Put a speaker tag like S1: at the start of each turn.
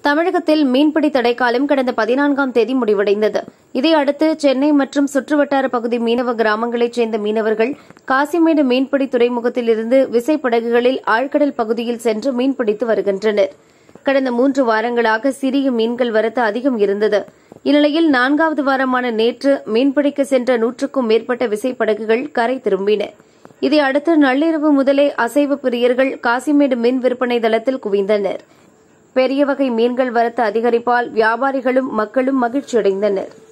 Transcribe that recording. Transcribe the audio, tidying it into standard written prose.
S1: தமிழகத்தில் மீன்பிடி தடைக்காலம் கடந்த 14ஆம் தேதி முடிவடைந்தது. இதையடுத்து சென்னை மற்றும் சுற்றுவட்டார பகுதி மீனவ கிராமங்களைச் சேர்ந்த மீனவர்கள் காசிமேடு மீன்பிடி துறைமுகத்திலிருந்து விசைப்படகுகளில் ஆழ்கடல் பகுதியில் சென்று மீன்பிடித்து வருகின்றனர். கடந்த 3 வாரங்களாக சிறிய மீன்கள் வரத்து அதிகம் இருந்தது. இந்நிலையில் 4வது வாரமான நேற்று மீன்பிடிக்க சென்ற 100க்கும் மேற்பட்ட விசைப்படகுகள் கரை திரும்பின. இதையடுத்து நள்ளிரவு முதலே அசைவ பிரியர்கள் காசிமேடு மீன் விற்பனை தளத்தில் குவிந்தனர். பெரிய வகை மீன்கள் வரத்து அதிகரிப்பால் வியாபாரிகளும் மக்களும் மகிழ்ச்சியடைந்தனர்.